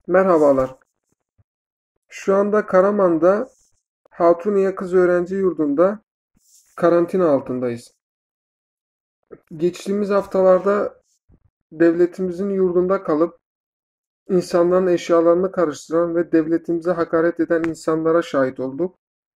Merhabalar. Şu anda Karaman'da Hatuniye Kız Öğrenci Yurdu'nda karantina altındayız. Geçtiğimiz haftalarda devletimizin yurdunda kalıp insanların eşyalarını karıştıran ve devletimize hakaret eden insanlara şahit olduk.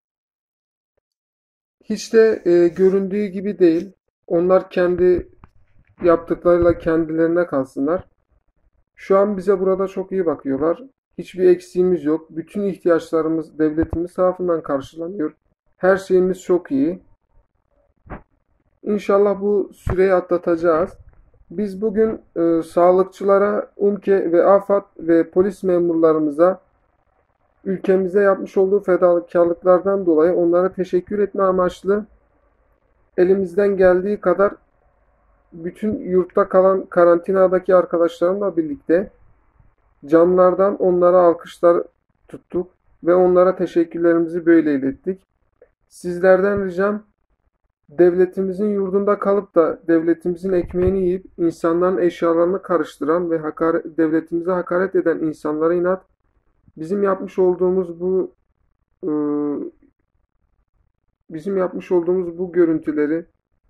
Hiç de göründüğü gibi değil. Onlar kendi yaptıklarıyla kendilerine kalsınlar. Şu an bize burada çok iyi bakıyorlar. Hiçbir eksiğimiz yok. Bütün ihtiyaçlarımız devletimiz tarafından karşılanıyor. Her şeyimiz çok iyi. İnşallah bu süreyi atlatacağız. Biz bugün sağlıkçılara, UMKE ve AFAD ve polis memurlarımıza ülkemize yapmış olduğu fedakarlıklardan dolayı onlara teşekkür etme amaçlı elimizden geldiği kadar bütün yurtta kalan karantinadaki arkadaşlarımla birlikte camlardan onlara alkışlar tuttuk ve onlara teşekkürlerimizi böyle ilettik. Sizlerden ricam devletimizin yurdunda kalıp da devletimizin ekmeğini yiyip insanların eşyalarını karıştıran ve devletimize hakaret eden insanlara inat bizim yapmış olduğumuz bu e, görüntüleri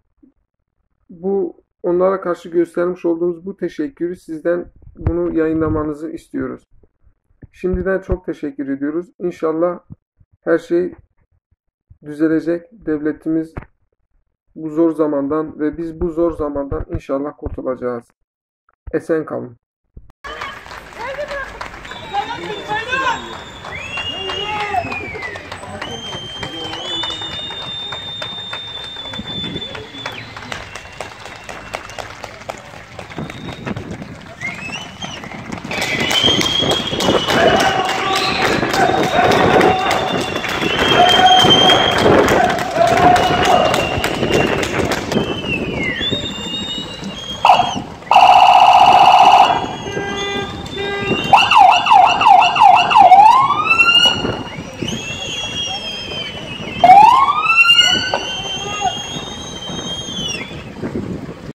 bu onlara karşı göstermiş olduğumuz bu teşekkürü sizden bunu yayınlamanızı istiyoruz. Şimdiden çok teşekkür ediyoruz. İnşallah her şey düzelecek. Devletimiz bu zor zamandan ve biz bu zor zamandan inşallah kurtulacağız. Esen kalın.